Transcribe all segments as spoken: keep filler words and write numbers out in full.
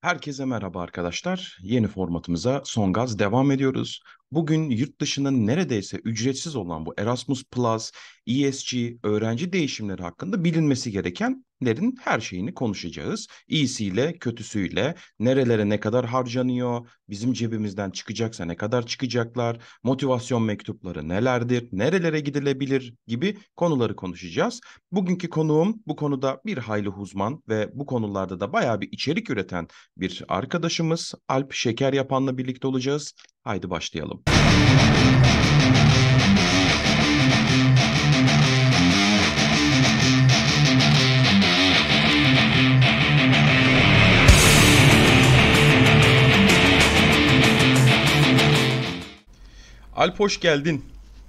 Herkese merhaba arkadaşlar. Yeni formatımıza son gaz devam ediyoruz. Bugün yurt dışının neredeyse ücretsiz olan bu Erasmus Plus, E S G, öğrenci değişimleri hakkında bilinmesi gerekenlerin her şeyini konuşacağız. İyisiyle, kötüsüyle, nerelere ne kadar harcanıyor, bizim cebimizden çıkacaksa ne kadar çıkacaklar, motivasyon mektupları nelerdir, nerelere gidilebilir gibi konuları konuşacağız. Bugünkü konuğum bu konuda bir hayli uzman ve bu konularda da bayağı bir içerik üreten bir arkadaşımız Alp Şeker Yapan'la birlikte olacağız. Haydi başlayalım. Alp hoş geldin.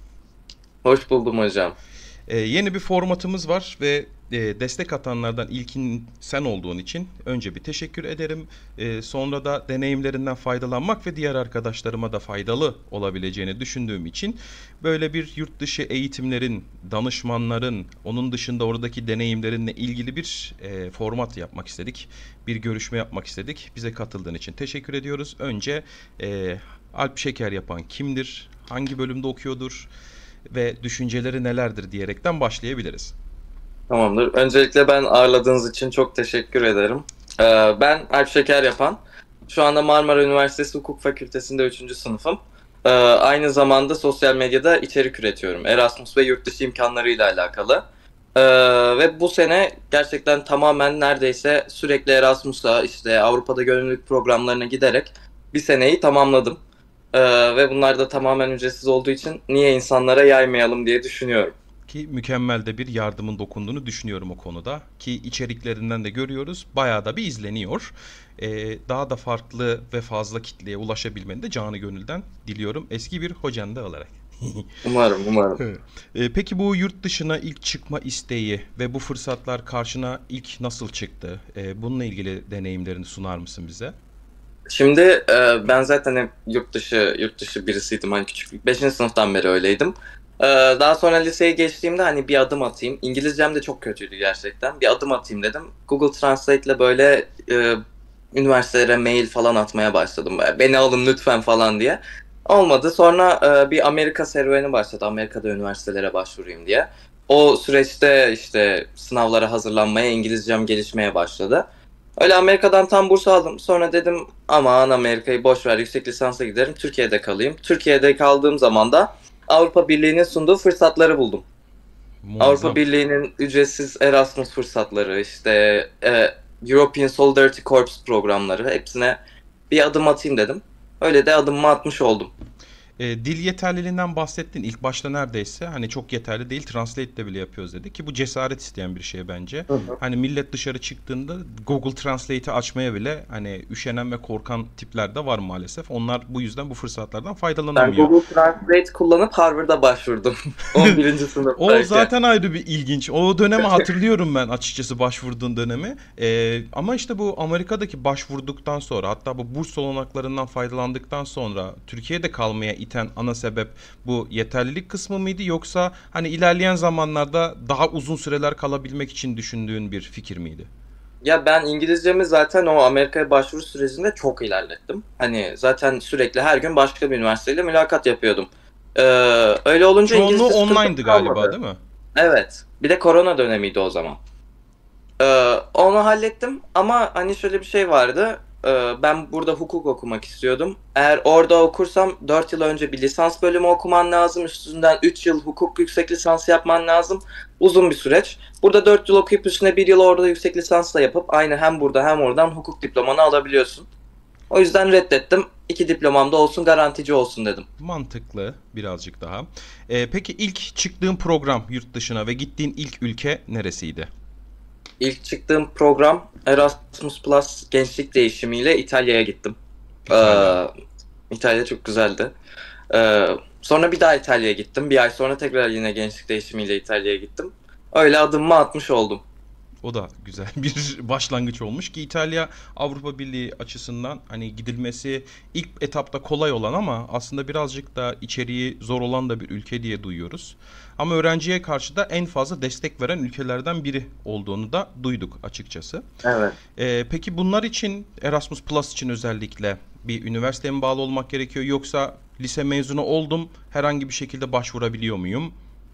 Hoş buldum hocam. Ee, yeni bir formatımız var ve e, destek atanlardan ilkin sen olduğun için önce bir teşekkür ederim. Ee, sonra da deneyimlerinden faydalanmak ve diğer arkadaşlarıma da faydalı olabileceğini düşündüğüm için böyle bir yurt dışı eğitimlerin, danışmanların, onun dışında oradaki deneyimlerinle ilgili bir e, format yapmak istedik. Bir görüşme yapmak istedik. Bize katıldığın için teşekkür ediyoruz. Önce e, Alp Şeker Yapan kimdir? Hangi bölümde okuyordur? Ve düşünceleri nelerdir diyerekten başlayabiliriz. Tamamdır. Öncelikle ben ağırladığınız için çok teşekkür ederim. Ee, ben Alp Şeker Yapan. Şu anda Marmara Üniversitesi Hukuk Fakültesi'nde üçüncü sınıfım. Ee, aynı zamanda sosyal medyada içerik üretiyorum. Erasmus ve yurt dışı imkanlarıyla alakalı. Ee, ve bu sene gerçekten tamamen neredeyse sürekli Erasmus'a, işte Avrupa'da gönüllülük programlarına giderek bir seneyi tamamladım. Ee, ve bunlar da tamamen ücretsiz olduğu için niye insanlara yaymayalım diye düşünüyorum. Ki mükemmel de bir yardımın dokunduğunu düşünüyorum o konuda. Ki içeriklerinden de görüyoruz. Bayağı da bir izleniyor. Ee, daha da farklı ve fazla kitleye ulaşabilmeni de canı gönülden diliyorum. Eski bir hocan da olarak. Umarım, umarım. Evet. Ee, peki bu yurt dışına ilk çıkma isteği ve bu fırsatlar karşına ilk nasıl çıktı? Ee, bununla ilgili deneyimlerini sunar mısın bize? Şimdi e, ben zaten hep yurt dışı yurt dışı birisiydim, hani küçüklük. Beşinci sınıftan beri öyleydim. E, daha sonra liseye geçtiğimde hani bir adım atayım. İngilizcem de çok kötüydü gerçekten. Bir adım atayım dedim. Google Translate ile böyle e, üniversitelere mail falan atmaya başladım. Böyle, beni alın lütfen falan diye. Olmadı. Sonra e, bir Amerika serüveni başladı. Amerika'da üniversitelere başvurayım diye. O süreçte işte sınavlara hazırlanmaya, İngilizcem gelişmeye başladı. Öyle Amerika'dan tam burs aldım. Sonra dedim aman Amerika'yı boş ver, yüksek lisansa giderim, Türkiye'de kalayım. Türkiye'de kaldığım zaman da Avrupa Birliği'nin sunduğu fırsatları buldum. Avrupa Muazzam. Birliği'nin ücretsiz Erasmus fırsatları, işte e, European Solidarity Corps programları, hepsine bir adım atayım dedim. Öyle de adımımı atmış oldum. E, dil yeterliliğinden bahsettin. İlk başta neredeyse hani çok yeterli değil. Translate de bile yapıyoruz dedi ki bu cesaret isteyen bir şey bence. Hı hı. Hani millet dışarı çıktığında Google Translate'i açmaya bile hani üşenen ve korkan tipler de var maalesef. Onlar bu yüzden bu fırsatlardan Ben faydalanamıyor. Google Translate kullanıp Harvard'a başvurdum. on birinci O sınıftayken. zaten ayrı bir ilginç. O dönemi hatırlıyorum ben açıkçası başvurduğun dönemi. Ee, ama işte bu Amerika'daki başvurduktan sonra hatta bu burs olanaklarından faydalandıktan sonra Türkiye'de kalmaya iten ana sebep bu yeterlilik kısmı mıydı yoksa hani ilerleyen zamanlarda daha uzun süreler kalabilmek için düşündüğün bir fikir miydi? Ya ben İngilizcemi zaten o Amerika'ya başvuru sürecinde çok ilerlettim. Hani zaten sürekli her gün başka bir üniversiteyle mülakat yapıyordum. Ee, öyle olunca Çoğunluğu İngilizce sıkıntım online'dı galiba değil kalmadı. mi? Evet. Bir de korona dönemiydi o zaman. Ee, onu hallettim ama hani şöyle bir şey vardı. Ee, ben burada hukuk okumak istiyordum. Eğer orada okursam dört yıl önce bir lisans bölümü okuman lazım. Üstünden üç yıl hukuk yüksek lisans yapman lazım. Uzun bir süreç. Burada dört yıl okuyup üstüne bir yıl orada yüksek lisansla yapıp aynı hem burada hem oradan hukuk diplomanı alabiliyorsun. O yüzden reddettim. İki diplomam da olsun, garantici olsun dedim. Mantıklı birazcık daha. Ee, peki ilk çıktığın program yurt dışına ve gittiğin ilk ülke neresiydi? İlk çıktığım program Erasmus Plus gençlik değişimiyle İtalya'ya gittim. İtalya. Ee, İtalya çok güzeldi. Ee, sonra bir daha İtalya'ya gittim. Bir ay sonra tekrar yine gençlik değişimiyle İtalya'ya gittim. Öyle adımımı atmış oldum. O da güzel bir başlangıç olmuş ki İtalya Avrupa Birliği açısından hani gidilmesi ilk etapta kolay olan ama aslında birazcık da içeriği zor olan da bir ülke diye duyuyoruz. Ama öğrenciye karşı da en fazla destek veren ülkelerden biri olduğunu da duyduk açıkçası. Evet. Ee, peki bunlar için Erasmus Plus için özellikle bir üniversiteye mi bağlı olmak gerekiyor yoksa lise mezunu oldum herhangi bir şekilde başvurabiliyor muyum?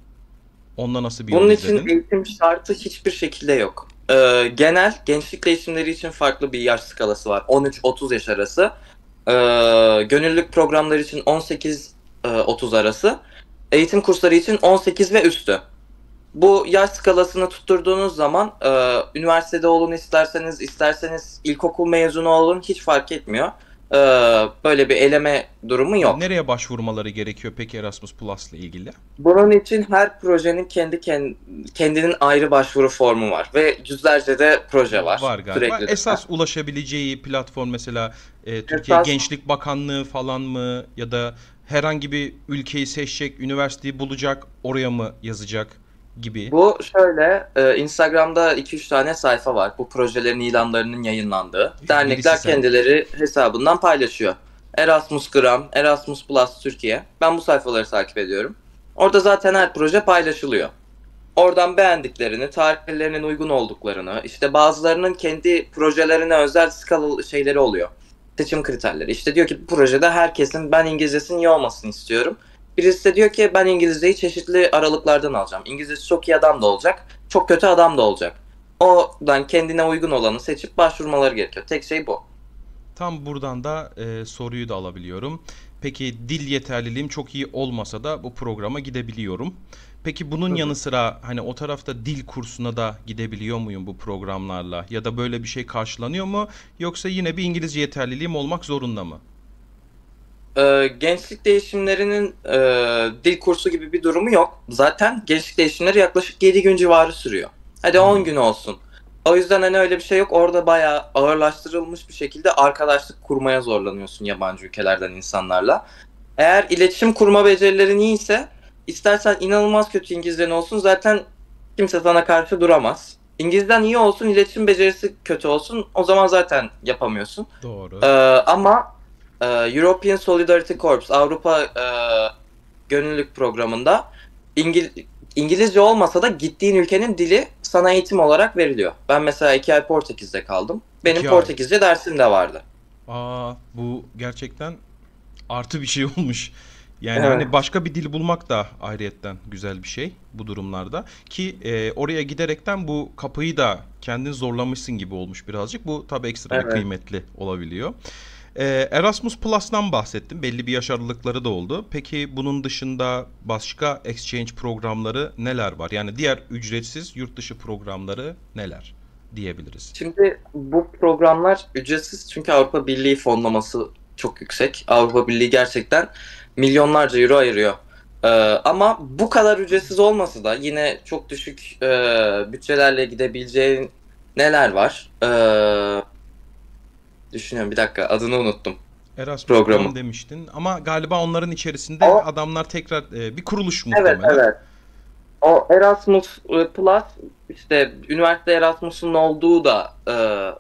Onda nasıl bir yol Bunun için izledin? eğitim şartı hiçbir şekilde yok. Ee, genel gençlik değişimleri için farklı bir yaş skalası var. on üç otuz yaş arası. Ee, Gönüllülük programları için on sekiz otuz arası. Eğitim kursları için on sekiz ve üstü. Bu yaş skalasını tutturduğunuz zaman e, üniversitede olun isterseniz, isterseniz ilkokul mezunu olun hiç fark etmiyor. E, Böyle bir eleme durumu yok. Nereye başvurmaları gerekiyor peki Erasmus Plus'la ilgili? Bunun için her projenin kendi kendinin ayrı başvuru formu var ve yüzlerce de proje var Var galiba. sürekli. Esas ulaşabileceği platform mesela e, Türkiye Esas Gençlik Bakanlığı falan mı ya da herhangi bir ülkeyi seçecek, üniversiteyi bulacak, oraya mı yazacak gibi. bu şöyle, e, Instagram'da iki üç tane sayfa var. Bu projelerin ilanlarının yayınlandığı. Birisi Dernekler sen. kendileri hesabından paylaşıyor. Erasmus Gram, Erasmus Plus Türkiye. Ben bu sayfaları takip ediyorum. Orada zaten her proje paylaşılıyor. Oradan beğendiklerini, tarihlerinin uygun olduklarını, işte bazılarının kendi projelerine özel skala şeyleri oluyor. Seçim kriterleri. İşte diyor ki bu projede herkesin ben İngilizcesinin iyi olmasını istiyorum. Birisi de diyor ki ben İngilizceyi çeşitli aralıklardan alacağım. İngilizcesi çok iyi adam da olacak, çok kötü adam da olacak. Oradan kendine uygun olanı seçip başvurmaları gerekiyor. Tek şey bu. Tam buradan da e, soruyu da alabiliyorum. Peki dil yeterliliğim çok iyi olmasa da bu programa gidebiliyorum. Peki bunun Hı yanı hı. sıra hani o tarafta dil kursuna da gidebiliyor muyum bu programlarla? Ya da böyle bir şey karşılanıyor mu? Yoksa yine bir İngilizce yeterliliğim olmak zorunda mı? Ee, gençlik değişimlerinin e, dil kursu gibi bir durumu yok. Zaten gençlik değişimleri yaklaşık yedi gün civarı sürüyor. Hadi on Hmm. gün olsun. O yüzden hani öyle bir şey yok. Orada bayağı ağırlaştırılmış bir şekilde arkadaşlık kurmaya zorlanıyorsun yabancı ülkelerden insanlarla. Eğer iletişim kurma becerilerin iyiyse istersen inanılmaz kötü İngilizcen olsun zaten kimse sana karşı duramaz. İngilizcen iyi olsun, iletişim becerisi kötü olsun o zaman zaten yapamıyorsun. Ee, Doğru. ama e, European Solidarity Corps Avrupa e, Gönüllülük Programı'nda İngil İngilizce olmasa da gittiğin ülkenin dili sana eğitim olarak veriliyor. Ben mesela iki ay Portekiz'de kaldım. Benim İki ay. Portekizce dersim de vardı. Aa, bu gerçekten artı bir şey olmuş. Yani hani Evet, başka bir dil bulmak da ayrıyetten güzel bir şey bu durumlarda. Ki e, oraya giderekten bu kapıyı da kendin zorlamışsın gibi olmuş birazcık. Bu tabii ekstra bir evet. kıymetli olabiliyor. E, Erasmus Plus'tan bahsettim. Belli bir yaş aralıkları da oldu. Peki bunun dışında başka exchange programları neler var? Yani diğer ücretsiz yurt dışı programları neler diyebiliriz? Şimdi bu programlar ücretsiz çünkü Avrupa Birliği fonlaması çok yüksek. Avrupa Birliği gerçekten milyonlarca euro ayırıyor. Ee, ama bu kadar ücretsiz olmasa da yine çok düşük e, bütçelerle gidebileceğin neler var? Ee, düşünüyorum bir dakika adını unuttum Erasmus Plan programın. demiştin ama galiba onların içerisinde O adamlar tekrar e, bir kuruluş evet muhtemelen. evet. O Erasmus e, Plus işte üniversite Erasmus'un olduğu da e,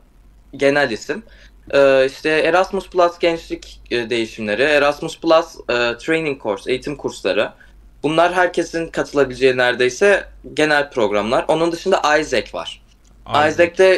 genel isim. E, işte Erasmus Plus gençlik e, değişimleri, Erasmus Plus e, training course, eğitim kursları. Bunlar herkesin katılabileceği neredeyse genel programlar. Onun dışında Isaac var. Isaac. Isaac'te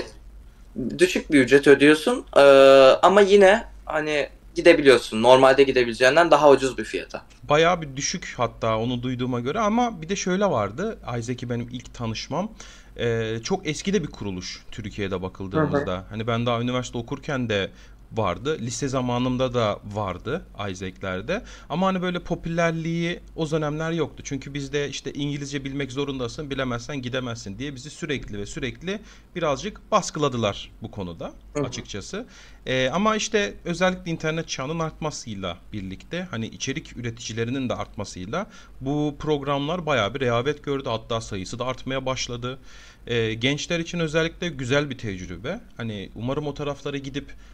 düşük bir ücret ödüyorsun e, ama yine hani gidebiliyorsun. Normalde gidebileceğinden daha ucuz bir fiyata. Bayağı bir düşük hatta onu duyduğuma göre ama bir de şöyle vardı. Isaac'i benim ilk tanışmam. Ee, çok eski de bir kuruluş Türkiye'de Hı hı. bakıldığımızda. Hani ben daha üniversite okurken de vardı. Lise zamanımda da vardı Isaac'lerde. Ama hani böyle popülerliği o dönemler yoktu. Çünkü bizde işte İngilizce bilmek zorundasın, bilemezsen gidemezsin diye bizi sürekli ve sürekli birazcık baskıladılar bu konuda Hı hı. açıkçası. Ee, ama işte özellikle internet çağının artmasıyla birlikte hani içerik üreticilerinin de artmasıyla bu programlar bayağı bir rehavet gördü. Hatta sayısı da artmaya başladı. Ee, gençler için özellikle güzel bir tecrübe. Hani umarım o taraflara gidip e,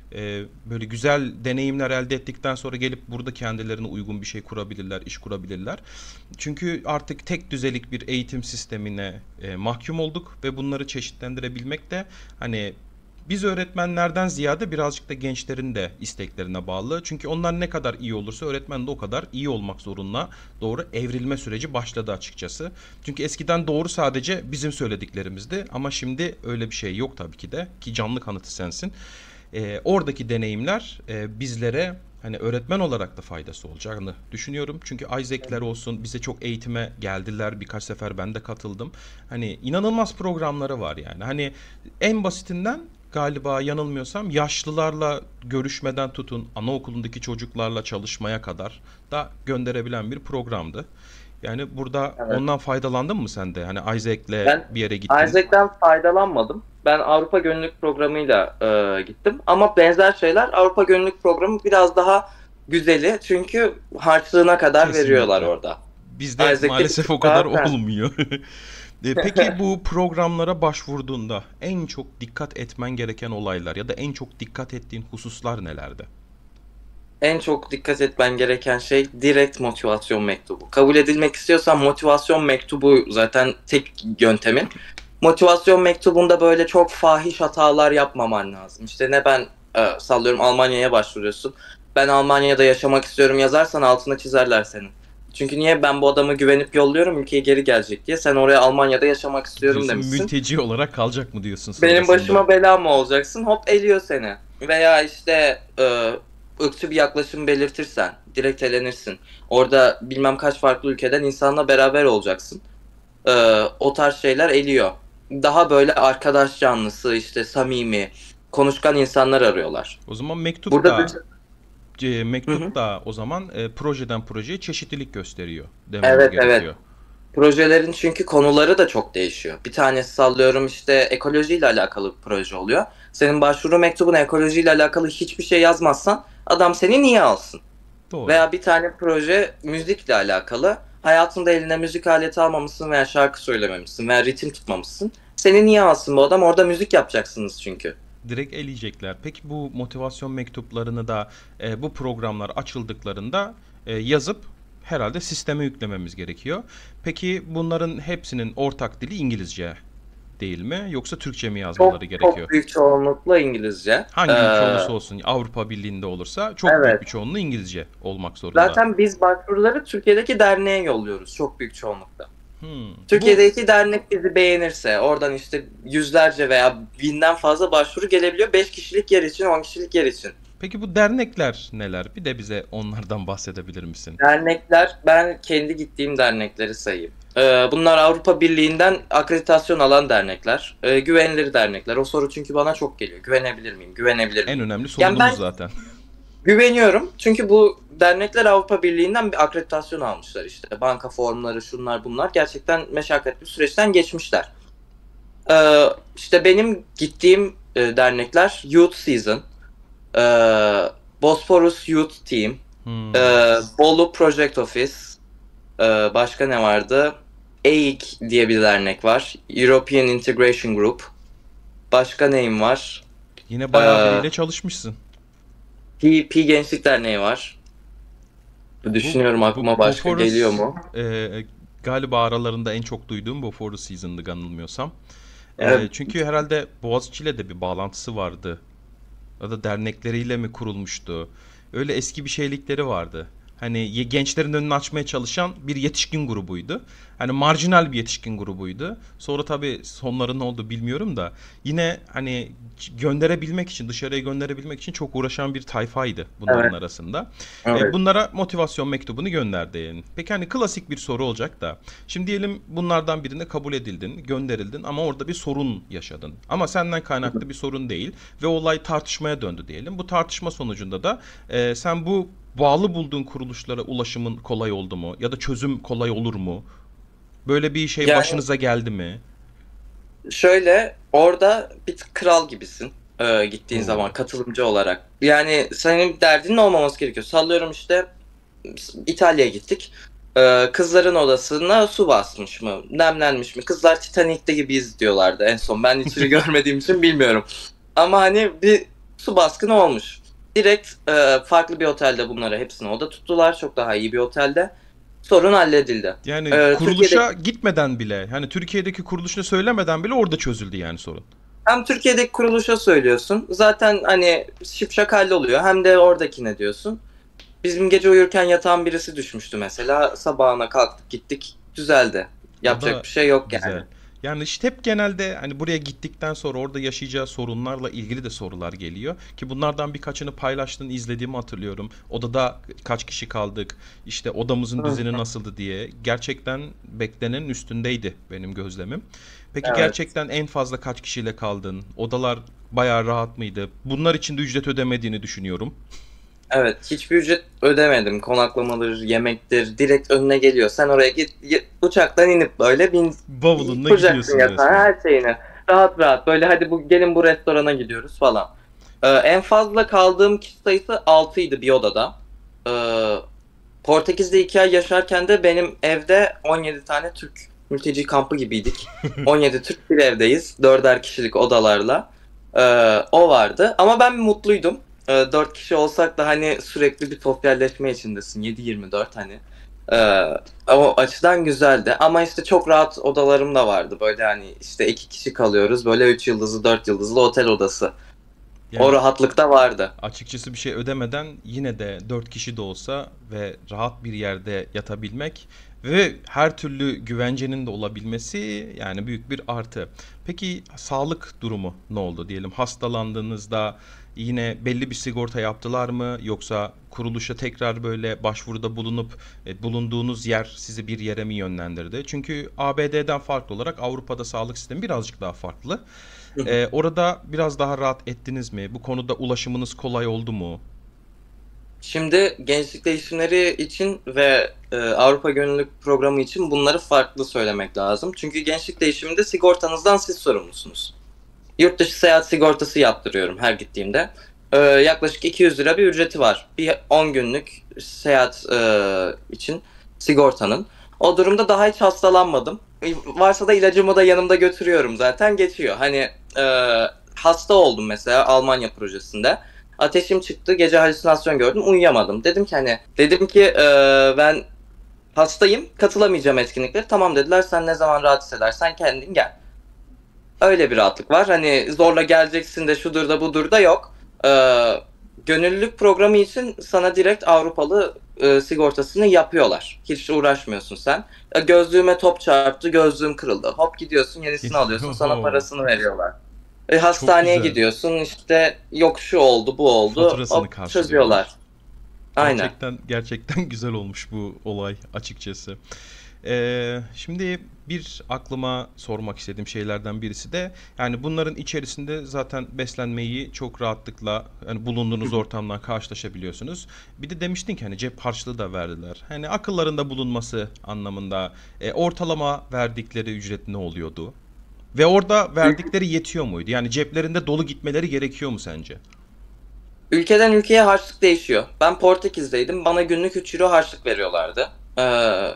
böyle güzel deneyimler elde ettikten sonra gelip burada kendilerine uygun bir şey kurabilirler, iş kurabilirler. Çünkü artık tek düzelik bir eğitim sistemine e, mahkum olduk ve bunları çeşitlendirebilmek de hani biz öğretmenlerden ziyade birazcık da gençlerin de isteklerine bağlı. Çünkü onlar ne kadar iyi olursa öğretmen de o kadar iyi olmak zorunda. Doğru evrilme süreci başladı açıkçası. Çünkü eskiden doğru sadece bizim söylediklerimizdi ama şimdi öyle bir şey yok tabii ki de ki canlı kanıtı sensin. Ee, oradaki deneyimler e, bizlere hani öğretmen olarak da faydası olacağını düşünüyorum. Çünkü Isaac'ler olsun bize çok eğitime geldiler. Birkaç sefer ben de katıldım. Hani inanılmaz programları var yani. Hani en basitinden galiba yanılmıyorsam yaşlılarla görüşmeden tutun anaokulundaki çocuklarla çalışmaya kadar da gönderebilen bir programdı. Yani burada Evet. ondan faydalandın mı sen de? Hani Isaac'le Ben bir yere gittin. Isaac'ten faydalanmadım. Ben Avrupa Gönüllülük Programı'yla e, gittim. Ama benzer şeyler Avrupa Gönüllülük Programı biraz daha güzeli. Çünkü harçlığına kadar veriyorlar Kesinlikle. orada. Bizde Isaac'te bir maalesef o tık kadar daha sen. olmuyor. E, Peki bu programlara başvurduğunda en çok dikkat etmen gereken olaylar ya da en çok dikkat ettiğin hususlar nelerdi? En çok dikkat etmen gereken şey direkt motivasyon mektubu. Kabul edilmek istiyorsan motivasyon mektubu zaten tek yöntemin. Motivasyon mektubunda böyle çok fahiş hatalar yapmaman lazım. İşte ne ben e, sallıyorum Almanya'ya başvuruyorsun. Ben Almanya'da yaşamak istiyorum yazarsan altına çizerler senin. Çünkü niye ben bu adamı güvenip yolluyorum ülkeye geri gelecek diye. Sen oraya Almanya'da yaşamak istiyorum Diyorsun demişsin. mülteci olarak kalacak mı diyorsun Benim sonrasında? başıma bela mı olacaksın? Hop eliyor seni. Veya işte e, ırkçı bir yaklaşım belirtirsen direkt elenirsin. Orada bilmem kaç farklı ülkeden insanla beraber olacaksın. E, O tarz şeyler eliyor. Daha böyle arkadaş canlısı işte samimi, konuşkan insanlar arıyorlar. O zaman mektup Burada da da e, hı mektup hı. da o zaman e, projeden projeye çeşitlilik gösteriyor dememiz Evet, evet. gerekiyor. Projelerin çünkü konuları da çok değişiyor. Bir tanesi sallıyorum işte ekolojiyle alakalı bir proje oluyor. Senin başvuru mektubuna ekolojiyle alakalı hiçbir şey yazmazsan adam seni niye alsın? Doğru. Veya bir tane proje müzikle alakalı. Hayatında eline müzik aleti almamışsın veya şarkı söylememişsin veya ritim tutmamışsın. Seni niye alsın bu adam? Orada müzik yapacaksınız çünkü. Direkt eleyecekler. Peki bu motivasyon mektuplarını da e, bu programlar açıldıklarında e, yazıp herhalde sisteme yüklememiz gerekiyor. Peki bunların hepsinin ortak dili İngilizce değil mi? Yoksa Türkçe mi yazmaları Çok gerekiyor? çok büyük çoğunlukla İngilizce. Hangi ülke Ee, olursa olsun Avrupa Birliği'nde olursa çok büyük evet. bir çoğunluğu İngilizce olmak zorunda. Zaten biz başvuruları Türkiye'deki derneğe yolluyoruz çok büyük çoğunlukla. Hmm. Bu Türkiye'deki dernek bizi beğenirse oradan işte yüzlerce veya binden fazla başvuru gelebiliyor. Beş kişilik yer için, on kişilik yer için. peki bu dernekler neler? Bir de bize onlardan bahsedebilir misin? Dernekler, ben kendi gittiğim dernekleri sayayım. Ee, bunlar Avrupa Birliği'nden akreditasyon alan dernekler. Ee, güvenilir dernekler. O soru çünkü bana çok geliyor. Güvenebilir miyim? Güvenebilir En miyim? önemli Yani sorunumuz ben zaten. güveniyorum. Çünkü bu dernekler Avrupa Birliği'nden bir akreditasyon almışlar işte. Banka formları, şunlar bunlar. Gerçekten meşakkatli bir süreçten geçmişler. Ee, işte benim gittiğim e, dernekler Youth Season, e, Bosphorus Youth Team, Hmm. e, Bolu Project Office, e, başka ne vardı? E İ K diye bir dernek var. European Integration Group. Başka neyim var? Yine bayağı E, biriyle çalışmışsın. P, P Gençlik Derneği var. Bu, Düşünüyorum bu aklıma başka geliyor Bofors mu? e, galiba aralarında en çok duyduğum Bofors Season'dı yanılmıyorsam. E, E, çünkü herhalde Boğaziçi ile de bir bağlantısı vardı. Ya da dernekleriyle mi kurulmuştu? Öyle eski bir şeylikleri vardı. Hani ye- gençlerin önünü açmaya çalışan bir yetişkin grubuydu. Hani marjinal bir yetişkin grubuydu. Sonra tabii sonları ne oldu bilmiyorum da yine hani c- gönderebilmek için, dışarıya gönderebilmek için çok uğraşan bir tayfaydı bunların evet, arasında. E, evet. bunlara motivasyon mektubunu gönderdi yani. Peki hani klasik bir soru olacak da. Şimdi diyelim bunlardan birine kabul edildin, gönderildin ama orada bir sorun yaşadın. Ama senden kaynaklı bir sorun değil ve olay tartışmaya döndü diyelim. Bu tartışma sonucunda da e, sen bu bağlı bulduğun kuruluşlara ulaşımın kolay oldu mu? Ya da çözüm kolay olur mu? Böyle bir şey Yani başınıza geldi mi? şöyle orada bir tık kral gibisin e, gittiğin zaman Oo. katılımcı olarak. Yani senin derdinin olmaması gerekiyor. Sallıyorum işte İtalya'ya gittik. E, kızların odasına su basmış mı? Nemlenmiş mi? Kızlar Titanic'te gibiyiz diyorlardı en son. Ben içini görmediğim için bilmiyorum. Ama hani bir su baskını olmuş. Direkt e, farklı bir otelde bunlara hepsine oda tuttular. Çok daha iyi bir otelde. Sorun halledildi. Yani E, Türkiye'deki kuruluşa gitmeden bile, hani Türkiye'deki kuruluşuna söylemeden bile orada çözüldü yani sorun. Hem Türkiye'deki kuruluşa söylüyorsun. Zaten hani şipşak halloluyor. Hem de oradakine diyorsun. Bizim gece uyurken yatağın birisi düşmüştü mesela. Sabahına kalktık gittik. Düzeldi. O Yapacak da bir şey yok yani. güzel. Yani işte hep genelde hani buraya gittikten sonra orada yaşayacağı sorunlarla ilgili de sorular geliyor. Ki bunlardan birkaçını paylaştığını izlediğimi hatırlıyorum. Odada kaç kişi kaldık, işte odamızın Hı, düzeni nasıldı diye. Gerçekten beklenenin üstündeydi benim gözlemim. Peki evet. gerçekten en fazla kaç kişiyle kaldın? Odalar bayağı rahat mıydı? Bunlar için de ücret ödemediğini düşünüyorum. Evet. Hiçbir ücret ödemedim. Konaklamadır, yemektir. Direkt önüne geliyor. Sen oraya git, y- uçaktan inip böyle bin, Bavulunla kuracaksın gidiyorsun yatağa resmen. her şeyini. Rahat rahat. Böyle hadi bu gelin bu restorana gidiyoruz falan. Ee, en fazla kaldığım kişi sayısı altıydı bir odada. Ee, Portekiz'de iki ay yaşarken de benim evde on yedi tane Türk mülteci kampı gibiydik. on yedi Türk bir evdeyiz. Dörder kişilik odalarla. Ee, o vardı. Ama ben mutluydum. Ee, dört kişi olsak da hani sürekli bir sosyalleşme içindesin. yedi yirmi dört hani. Ee, O açıdan güzeldi. Ama işte çok rahat odalarım da vardı. Böyle hani işte iki kişi kalıyoruz. Böyle üç yıldızlı dört yıldızlı otel odası. O Yani rahatlık da vardı. açıkçası bir şey ödemeden yine de dört kişi de olsa ve rahat bir yerde yatabilmek ve her türlü güvencenin de olabilmesi yani büyük bir artı. Peki sağlık durumu ne oldu diyelim? Hastalandığınızda yine belli bir sigorta yaptılar mı yoksa kuruluşa tekrar böyle başvuruda bulunup e, bulunduğunuz yer sizi bir yere mi yönlendirdi? Çünkü A B D'den farklı olarak Avrupa'da sağlık sistemi birazcık daha farklı. Ee, orada biraz daha rahat ettiniz mi? Bu konuda ulaşımınız kolay oldu mu? Şimdi gençlik değişimleri için ve e, Avrupa Gönüllülük Programı için bunları farklı söylemek lazım. Çünkü gençlik değişiminde sigortanızdan siz sorumlusunuz. Yurt dışı seyahat sigortası yaptırıyorum her gittiğimde. E, yaklaşık iki yüz lira bir ücreti var. Bir on günlük seyahat e, için sigortanın. O durumda daha hiç hastalanmadım. E, Varsa da ilacımı da yanımda götürüyorum zaten geçiyor. Hani e, hasta oldum mesela Almanya projesinde. Ateşim çıktı, gece halüsinasyon gördüm, uyuyamadım. Dedim ki hani, dedim ki e, ben hastayım, katılamayacağım etkinliklere. Tamam dediler, sen ne zaman rahat hissedersen kendin gel. Öyle bir rahatlık var. Hani zorla geleceksin de şudur da budur da yok. Ee, Gönüllülük programı için sana direkt Avrupalı e, sigortasını yapıyorlar. Hiç uğraşmıyorsun sen. E, gözlüğüme top çarptı, gözlüğüm kırıldı. Hop gidiyorsun, yenisini alıyorsun, sana parasını veriyorlar. E, Çok hastaneye güzel. gidiyorsun, işte yok şu oldu, bu oldu. Faturasını Hop çözüyorlar. karşılıyorlar. Aynen. Gerçekten gerçekten güzel olmuş bu olay açıkçası. Ee, şimdi bir aklıma sormak istediğim şeylerden birisi de yani bunların içerisinde zaten beslenmeyi çok rahatlıkla hani bulunduğunuz ortamdan karşılaşabiliyorsunuz. Bir de demiştin ki hani cep harçlığı da verdiler. Hani akıllarında bulunması anlamında e, ortalama verdikleri ücret ne oluyordu? Ve orada verdikleri yetiyor muydu? Yani ceplerinde dolu gitmeleri gerekiyor mu sence? Ülkeden ülkeye harçlık değişiyor. Ben Portekiz'deydim. Bana günlük üç euro harçlık veriyorlardı. Ee,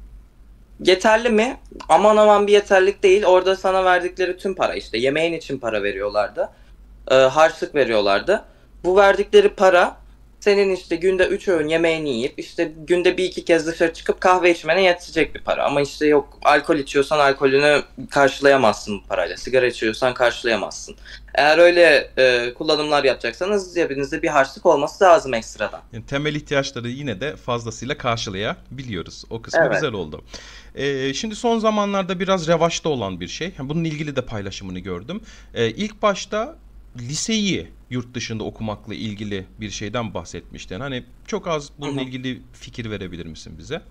Yeterli mi? Aman aman bir yeterlik değil. Orada sana verdikleri tüm para işte yemeğin için para veriyorlardı. Ee, harçlık veriyorlardı. Bu verdikleri para senin işte günde üç öğün yemeğini yiyip işte günde bir iki kez dışarı çıkıp kahve içmene yetecek bir para. Ama işte yok alkol içiyorsan alkolünü karşılayamazsın bu parayla. Sigara içiyorsan karşılayamazsın. Eğer öyle e, kullanımlar yapacaksanız cebinizde bir harçlık olması lazım ekstradan. Yani temel ihtiyaçları yine de fazlasıyla karşılayabiliyoruz. O kısmı Evet. güzel oldu. Ee, şimdi son zamanlarda biraz revaçta olan bir şey. Bununla ilgili de paylaşımını gördüm. Ee, ilk başta liseyi yurt dışında okumakla ilgili bir şeyden bahsetmiştin. Hani çok az Hı bununla hı. ilgili fikir verebilir misin bize?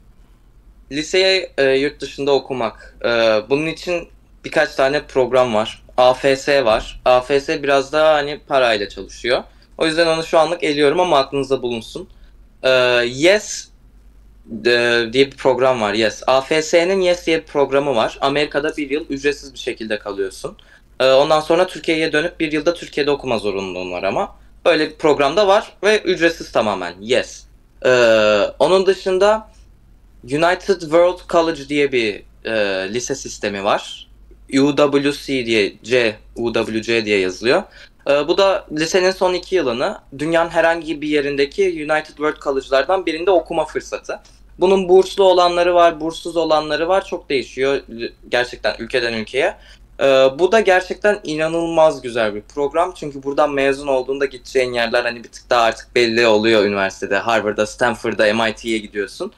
Liseye e, yurt dışında okumak. E, bunun için birkaç tane program var. A F S var. A F S biraz daha hani parayla çalışıyor. O yüzden onu şu anlık eliyorum ama aklınızda bulunsun. E, Yes e, diye bir program var. Yes. A F S'nin Yes diye bir programı var. Amerika'da bir yıl ücretsiz bir şekilde kalıyorsun. E, ondan sonra Türkiye'ye dönüp bir yılda Türkiye'de okuma zorunluluğun var ama. Böyle bir program da var ve ücretsiz tamamen. Yes. E, Onun dışında United World College diye bir e, lise sistemi var. U W C diye C, U W C diye yazılıyor. Ee, bu da lisenin son iki yılını dünyanın herhangi bir yerindeki United World College'lardan birinde okuma fırsatı. Bunun burslu olanları var, burssuz olanları var. Çok değişiyor gerçekten ülkeden ülkeye. Ee, bu da gerçekten inanılmaz güzel bir program. Çünkü buradan mezun olduğunda gideceğin yerler hani bir tık daha artık belli oluyor üniversitede. Harvard'a, Stanford'a, M I T'ye gidiyorsun.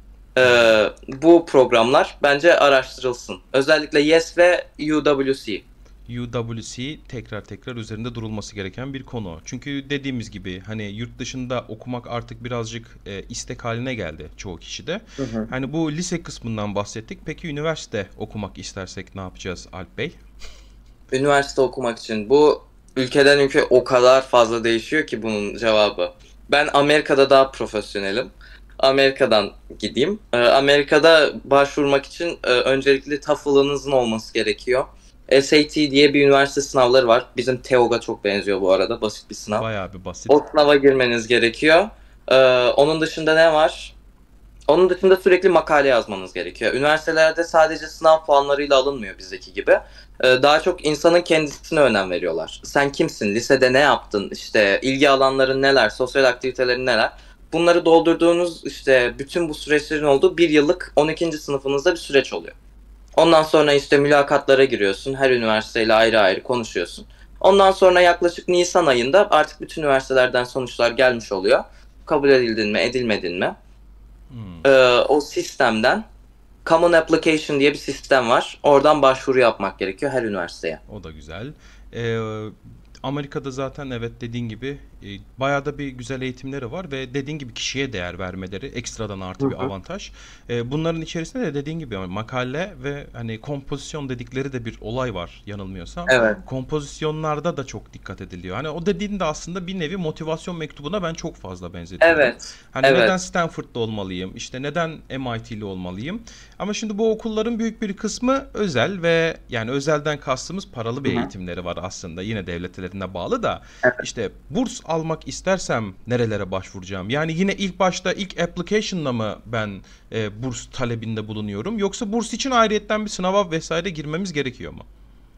Ee, bu programlar bence araştırılsın. Özellikle YES ve U W C. U W C tekrar tekrar üzerinde durulması gereken bir konu. Çünkü dediğimiz gibi hani yurt dışında okumak artık birazcık e, istek haline geldi çoğu kişide. Hı hı. Hani bu lise kısmından bahsettik. Peki üniversite okumak istersek ne yapacağız Alp Bey? Üniversite okumak için bu ülkeden ülke o kadar fazla değişiyor ki bunun cevabı. Ben Amerika'da daha profesyonelim. Amerika'dan gideyim. Ee, Amerika'da başvurmak için e, öncelikle TOEFL'ınızın olması gerekiyor. S A T diye bir üniversite sınavları var. Bizim TEOG'a çok benziyor bu arada. Basit bir sınav. Bayağı bir basit. O sınava girmeniz gerekiyor. Ee, onun dışında ne var? Onun dışında sürekli makale yazmanız gerekiyor. Üniversitelerde sadece sınav puanlarıyla alınmıyor bizdeki gibi. Ee, daha çok insanın kendisine önem veriyorlar. Sen kimsin? Lisede ne yaptın? İşte ilgi alanların neler? Sosyal aktivitelerin neler? Bunları doldurduğunuz işte bütün bu süreçlerin olduğu bir yıllık on ikinci sınıfınızda bir süreç oluyor. Ondan sonra işte mülakatlara giriyorsun. Her üniversiteyle ayrı ayrı konuşuyorsun. Ondan sonra yaklaşık Nisan ayında artık bütün üniversitelerden sonuçlar gelmiş oluyor. Kabul edildin mi, edilmedin mi? Hmm. Ee, o sistemden Common Application diye bir sistem var. Oradan başvuru yapmak gerekiyor her üniversiteye. O da güzel. Ee, Amerika'da zaten evet dediğin gibi e, bayağı da bir güzel eğitimleri var ve dediğin gibi kişiye değer vermeleri ekstradan artı Hı bir hı. avantaj. E, bunların içerisinde de dediğin gibi yani makale ve hani kompozisyon dedikleri de bir olay var yanılmıyorsam. Evet. Kompozisyonlarda da çok dikkat ediliyor. Hani o dediğin de aslında bir nevi motivasyon mektubuna ben çok fazla benzetiyorum. Evet. Hani neden Evet. Stanford'da olmalıyım? İşte neden M I T'li olmalıyım? Ama şimdi bu okulların büyük bir kısmı özel ve yani özelden kastımız paralı bir Hı hı. eğitimleri var aslında. Yine devletlerine bağlı da Evet. işte burs almak istersem nerelere başvuracağım? Yani yine ilk başta ilk application'la mı ben e, burs talebinde bulunuyorum? Yoksa burs için ayrıyetten bir sınava vesaire girmemiz gerekiyor mu?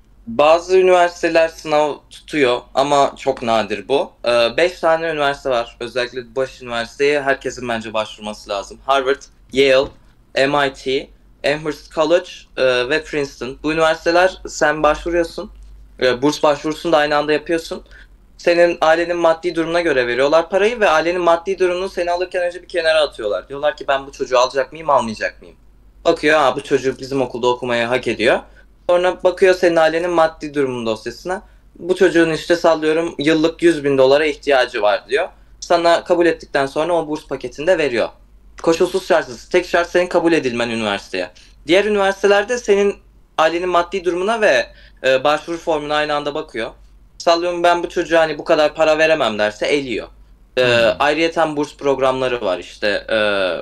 Bazı üniversiteler sınav tutuyor ama çok nadir bu. Ee, beş tane üniversite var. Özellikle baş üniversiteye herkesin bence başvurması lazım. Harvard, Yale, M I T, Amherst College e, ve Princeton. Bu üniversiteler sen başvuruyorsun. E, burs başvurusunu da aynı anda yapıyorsun. Senin ailenin maddi durumuna göre veriyorlar parayı ve ailenin maddi durumunu seni alırken önce bir kenara atıyorlar. Diyorlar ki ben bu çocuğu alacak mıyım, almayacak mıyım? Bakıyor, ha bu çocuk bizim okulda okumayı hak ediyor. Sonra bakıyor senin ailenin maddi durumun dosyasına. Bu çocuğun işte sallıyorum yıllık yüz bin dolara ihtiyacı var diyor. Sana kabul ettikten sonra o burs paketini de veriyor. Koşulsuz şartsız. Tek şart senin kabul edilmen üniversiteye. Diğer üniversitelerde senin ailenin maddi durumuna ve e, başvuru formuna aynı anda bakıyor. Sallıyorum ben bu çocuğa hani bu kadar para veremem derse eliyor. E, Hmm. ayrıyeten burs programları var işte. E,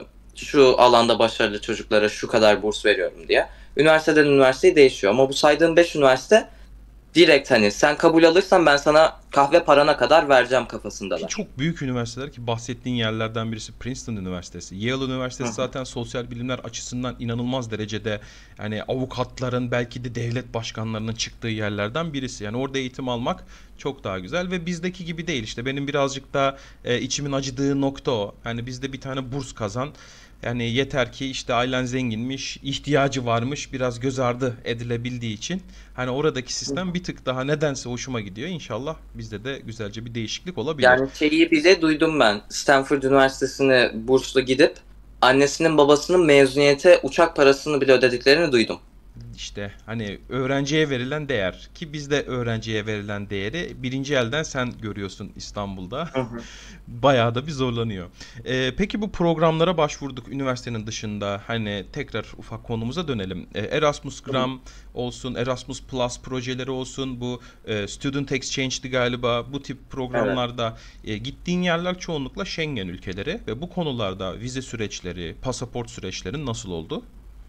şu alanda başarılı çocuklara şu kadar burs veriyorum diye. Üniversiteden üniversiteye değişiyor ama bu saydığım beş üniversite direkt hani sen kabul alırsan ben sana kahve parana kadar vereceğim Ki kafasındalar. çok büyük üniversiteler ki bahsettiğin yerlerden birisi Princeton Üniversitesi. Yale Üniversitesi Hı. zaten sosyal bilimler açısından inanılmaz derecede yani avukatların belki de devlet başkanlarının çıktığı yerlerden birisi. Yani orada eğitim almak çok daha güzel ve bizdeki gibi değil. İşte benim birazcık da e, içimin acıdığı nokta o. Yani bizde bir tane burs kazan. Yani yeter ki işte ailen zenginmiş, ihtiyacı varmış, biraz göz ardı edilebildiği için. Hani oradaki sistem bir tık daha nedense hoşuma gidiyor. İnşallah bizde de güzelce bir değişiklik olabilir. Yani şeyi bile duydum ben. Stanford Üniversitesi'ne burslu gidip annesinin babasının mezuniyete uçak parasını bile ödediklerini duydum. İşte hani öğrenciye verilen değer ki bizde öğrenciye verilen değeri birinci elden sen görüyorsun İstanbul'da. Hı hı. Bayağı da bir zorlanıyor. Ee, peki bu programlara başvurduk üniversitenin dışında. Hani tekrar ufak konumuza dönelim. Ee, Erasmus Gram olsun, Erasmus Plus projeleri olsun, bu e, Student Exchange'di galiba. Bu tip Evet. programlarda e, gittiğin yerler çoğunlukla Schengen ülkeleri ve bu konularda vize süreçleri, pasaport süreçleri nasıl oldu?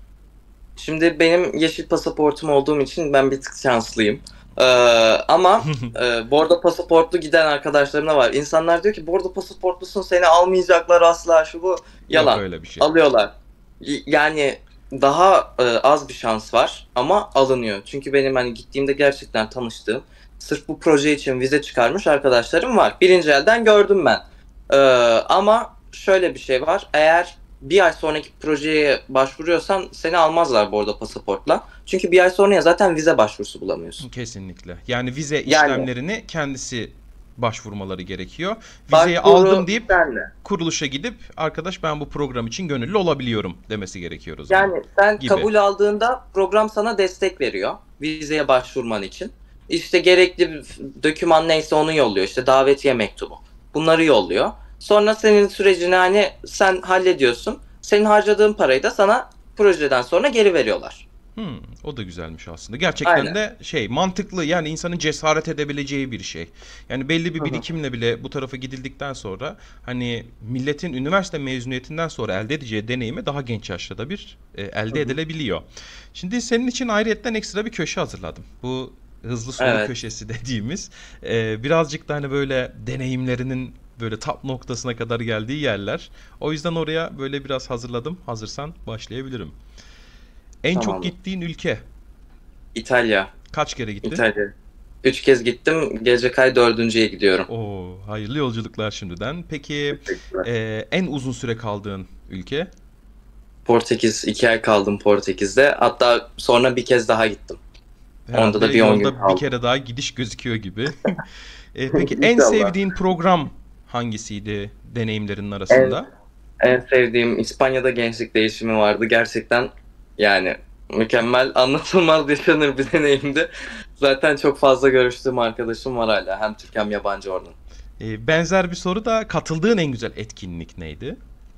Şimdi benim yeşil pasaportum olduğum için ben bir tık şanslıyım. Ee, ama e, bordo pasaportlu giden arkadaşlarım da var. İnsanlar diyor ki bordo pasaportlusun seni almayacaklar asla şu bu. Yok Yalan. öyle bir şey. Alıyorlar. Y- Yani daha e, az bir şans var ama alınıyor. Çünkü benim hani gittiğimde gerçekten tanıştığım sırf bu proje için vize çıkarmış arkadaşlarım var. Birinci elden gördüm ben. Ee, ama şöyle bir şey var. Eğer bir ay sonraki projeye başvuruyorsan seni almazlar bu arada pasaportla. Çünkü bir ay sonraya zaten vize başvurusu bulamıyorsun. Kesinlikle. Yani vize Yani işlemlerini kendisi başvurmaları gerekiyor. Vizeyi aldım başvuru deyip senle. kuruluşa gidip arkadaş ben bu program için gönüllü olabiliyorum demesi gerekiyor o zaman Yani sen gibi. kabul aldığında program sana destek veriyor vizeye başvurman için. İşte gerekli bir doküman neyse onu yolluyor. İşte davetiye mektubu. Bunları yolluyor. Sonra senin sürecini hani sen hallediyorsun. Senin harcadığın parayı da sana projeden sonra geri veriyorlar. Hmm, o da güzelmiş aslında. Gerçekten Aynen. de şey mantıklı yani insanın cesaret edebileceği bir şey. Yani belli bir Hı hı. birikimle bile bu tarafa gidildikten sonra hani milletin üniversite mezuniyetinden sonra elde edeceği deneyimi daha genç yaşta da bir e, Hı elde hı. edilebiliyor. Şimdi senin için ayrıyetten ekstra bir köşe hazırladım. Bu hızlı soru Evet. köşesi dediğimiz e, birazcık da hani böyle deneyimlerinin böyle tap noktasına kadar geldiği yerler. O yüzden oraya böyle biraz hazırladım. Hazırsan başlayabilirim. En çok Tamamdır. gittiğin ülke İtalya. kaç kere gittin? İtalya. Üç kez gittim. Gelecek ay dördüncüye gidiyorum. Oo, hayırlı yolculuklar şimdiden. Peki Teşekkürler. e, en uzun süre kaldığın ülke? Portekiz. iki ay kaldım Portekiz'de. Hatta sonra bir kez daha gittim. Onda Herhalde da bir on gün yolda bir kaldım. kere daha gidiş gözüküyor gibi. E, peki en İnşallah. sevdiğin program hangisiydi deneyimlerin En arasında? En sevdiğim İspanya'da gençlik değişimi vardı. Gerçekten yani mükemmel, anlatılmaz yaşanır bir deneyimdi. Zaten çok fazla görüştüğüm arkadaşım var hala. Hem Türk hem yabancı oradan. E, benzer bir soru da katıldığın en güzel etkinlik neydi?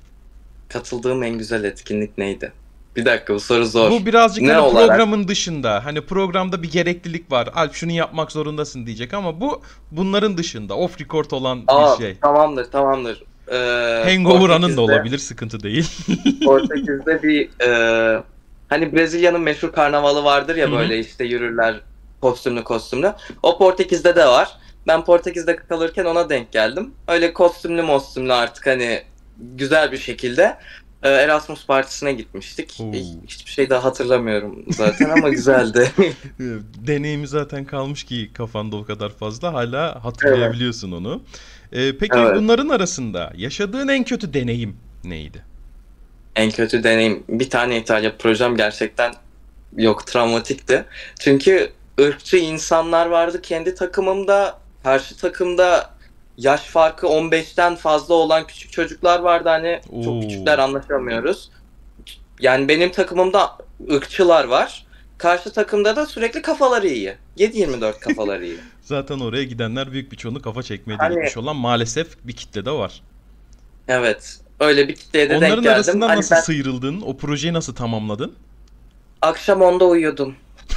Katıldığım en güzel etkinlik neydi? Bir dakika, bu soru Bu zor. birazcık Ne hani olarak? programın dışında. Hani programda bir gereklilik var. Alp şunu yapmak zorundasın diyecek ama bu bunların dışında off record olan bir Aa, şey. tamamdır tamamdır. Ee, Hangover anın da Portekiz'de olabilir, sıkıntı değil. Portekiz'de bir e, hani Brezilya'nın meşhur karnavalı vardır Hı ya, hı. böyle işte yürürler kostümlü kostümlü. O Portekiz'de de var. Ben Portekiz'de kalırken ona denk geldim. Öyle kostümlü mostümlü artık hani güzel bir şekilde e, Erasmus partisine gitmiştik. Oo. Hiçbir şey daha hatırlamıyorum zaten ama güzeldi. Deneyimi zaten kalmış ki kafanda o kadar fazla hala Evet. hatırlayabiliyorsun onu. Ee, peki Evet. bunların arasında yaşadığın en kötü deneyim neydi? En kötü deneyim. Bir tane İtalya projem gerçekten yok, travmatikti. Çünkü ırkçı insanlar vardı kendi takımımda. Karşı takımda yaş farkı on beşten fazla olan küçük çocuklar vardı, hani çok Oo. küçükler, anlaşamıyoruz. Yani benim takımımda ırkçılar var. Karşı takımda da sürekli kafaları iyi. yedi yirmi dört kafaları iyi. Zaten oraya gidenler büyük bir çoğunluğu kafa çekmeye de Hani gitmiş olan maalesef bir kitle de var. evet, öyle bir kitleye de denk Onların geldim. arasından Hani nasıl ben sıyrıldın? O projeyi nasıl tamamladın? akşam onda uyuyordum.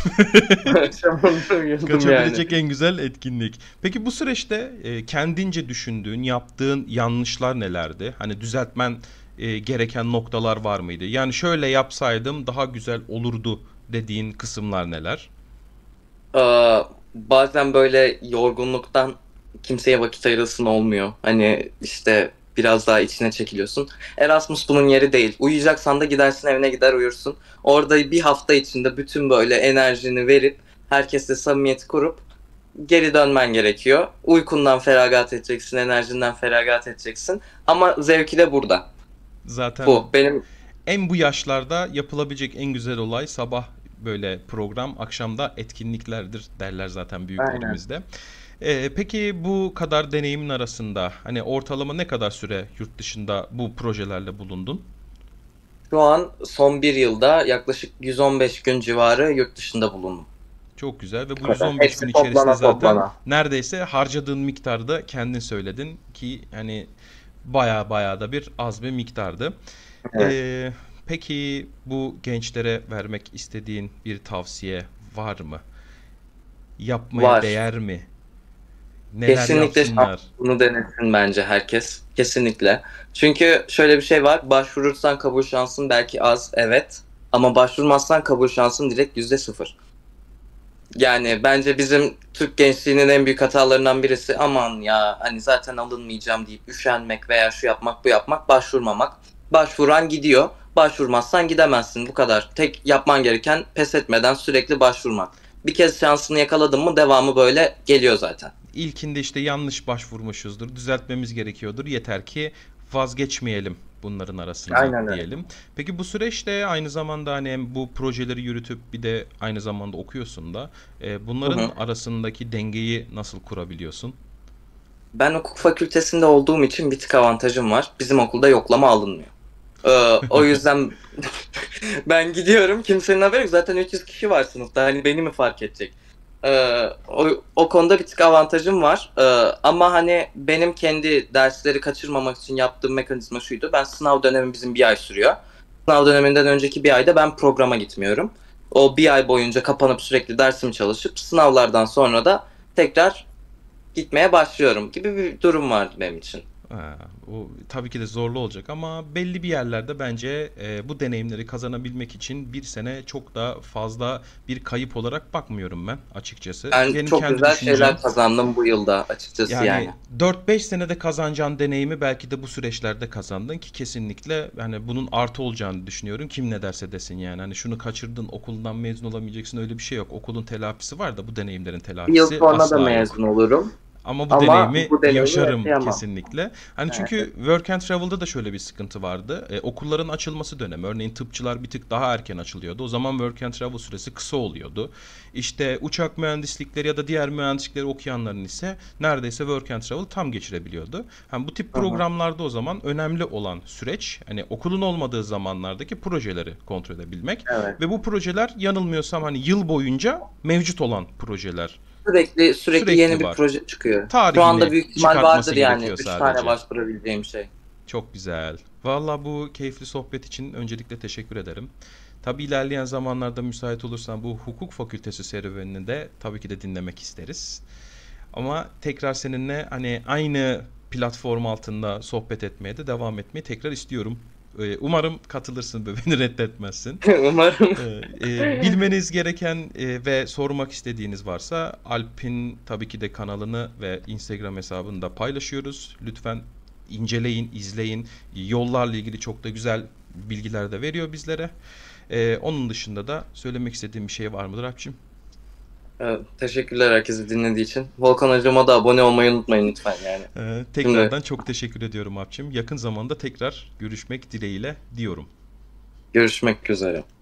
Akşam onda uyuyordum yani. Kaçabilecek en güzel etkinlik. Peki bu süreçte e, kendince düşündüğün, yaptığın yanlışlar nelerdi? Hani düzeltmen e, gereken noktalar var mıydı? Yani şöyle yapsaydım daha güzel olurdu dediğin kısımlar neler? Aa, bazen böyle yorgunluktan kimseye vakit ayırasın olmuyor. Hani işte biraz daha içine çekiliyorsun. Erasmus bunun yeri değil. Uyuyacaksan da gidersin evine, gider uyursun. Orada bir hafta içinde bütün böyle enerjini verip herkesle samimiyet kurup geri dönmen gerekiyor. Uykundan feragat edeceksin, enerjinden feragat edeceksin. Ama zevki de burada. Zaten Bu benim. en bu yaşlarda yapılabilecek en güzel olay sabah böyle program, akşamda etkinliklerdir derler zaten Aynen. büyüklerimizde. Ee, peki bu kadar deneyimin arasında hani ortalama ne kadar süre yurt dışında bu projelerle bulundun? Şu an son bir yılda yaklaşık yüz on beş gün civarı yurt dışında bulundum. Çok güzel ve Bu bu kadar. yüz on beş gün Hepsi içerisinde toplana zaten toplana. neredeyse harcadığın miktarı da kendin söyledin ki hani baya baya da bir az bir miktardı. Evet. Ee, peki bu gençlere vermek istediğin bir tavsiye var mı? Yapmaya Var. değer mi? Neler Kesinlikle yapsınlar? şansını denesin bence herkes. Kesinlikle. Çünkü şöyle bir şey var. Başvurursan kabul şansın belki az, evet. Ama başvurmazsan kabul şansın direkt yüzde sıfır. Yani bence bizim Türk gençliğinin en büyük hatalarından birisi, aman ya hani zaten alınmayacağım deyip üşenmek veya şu yapmak bu yapmak, başvurmamak. Başvuran gidiyor. Başvurmazsan gidemezsin, bu kadar. Tek yapman gereken pes etmeden sürekli başvurmak. Bir kez şansını yakaladın mı devamı böyle geliyor zaten. İlkinde işte yanlış başvurmuşuzdur, düzeltmemiz gerekiyordur. Yeter ki vazgeçmeyelim bunların arasında Aynen öyle. diyelim. Peki bu süreçte aynı zamanda hani hem bu projeleri yürütüp bir de aynı zamanda okuyorsun da e, Hı bunların hı. arasındaki dengeyi nasıl kurabiliyorsun? Ben hukuk fakültesinde olduğum için bir tık avantajım var. Bizim okulda yoklama alınmıyor. Ee, o yüzden ben gidiyorum, kimsenin haberi yok. Zaten üç yüz kişi var sınıfta. Hani beni mi fark edecek? Ee, o, o konuda bir tık avantajım var. Ee, ama hani benim kendi dersleri kaçırmamak için yaptığım mekanizma şuydu. Ben sınav dönemim bizim bir ay sürüyor. Sınav döneminden önceki bir ayda ben programa gitmiyorum. O bir ay boyunca kapanıp sürekli dersimi çalışıp sınavlardan sonra da tekrar gitmeye başlıyorum gibi bir durum vardı benim için. Ha, o tabii ki de zorlu olacak ama belli bir yerlerde bence e, bu deneyimleri kazanabilmek için bir sene çok da fazla bir kayıp olarak bakmıyorum ben açıkçası. Ben Benim çok kendi güzel düşüncem şeyler kazandım bu yılda açıkçası yani. yani dört beş senede kazanacağın deneyimi belki de bu süreçlerde kazandın ki kesinlikle hani bunun artı olacağını düşünüyorum. Kim ne derse desin yani hani şunu kaçırdın okuldan mezun olamayacaksın öyle bir şey yok. Okulun telafisi var da bu deneyimlerin Bir yıl telafisi sonra da asla yok. mezun olurum. Ama bu Ama deneyimi bu deneyimi yaşarım yaşayamam. kesinlikle. Hani Evet. çünkü Work and Travel'da da şöyle bir sıkıntı vardı. E, okulların açılması dönemi. Örneğin tıpçılar bir tık daha erken açılıyordu. O zaman Work and Travel süresi kısa oluyordu. İşte uçak mühendislikleri ya da diğer mühendislikleri okuyanların ise neredeyse Work and Travel tam geçirebiliyordu. Hani bu tip Hı hı. programlarda o zaman önemli olan süreç hani okulun olmadığı zamanlardaki projeleri kontrol edebilmek Evet. ve bu projeler yanılmıyorsam hani yıl boyunca mevcut olan projeler Sürekli sürekli sürekli yeni bir var. proje çıkıyor. Şu anda Tarihini büyük ihtimal çıkartması vardır yani gerekiyor üç tane sadece. başvurabileceğim şey. Çok güzel. Valla bu keyifli sohbet için öncelikle teşekkür ederim. Tabii ilerleyen zamanlarda müsait olursan bu hukuk fakültesi serüvenini de tabii ki de dinlemek isteriz. Ama tekrar seninle hani aynı platform altında sohbet etmeye de devam etmeyi tekrar istiyorum. Ee, Umarım katılırsın ve beni reddetmezsin. Umarım. Ee, e, bilmeniz gereken e, ve sormak istediğiniz varsa Alp'in tabii ki de kanalını ve Instagram hesabını da paylaşıyoruz. Lütfen inceleyin, izleyin. Yollarla ilgili çok da güzel bilgiler de veriyor bizlere. Ee, onun dışında da söylemek istediğim bir şey var mıdır Alp'ciğim? Evet, teşekkürler herkesi dinlediği için. Volkan hocama da abone olmayı unutmayın lütfen yani. Ee, Şimdi tekrardan çok teşekkür ediyorum Alp'ciğim. Yakın zamanda tekrar görüşmek dileğiyle diyorum. görüşmek üzere.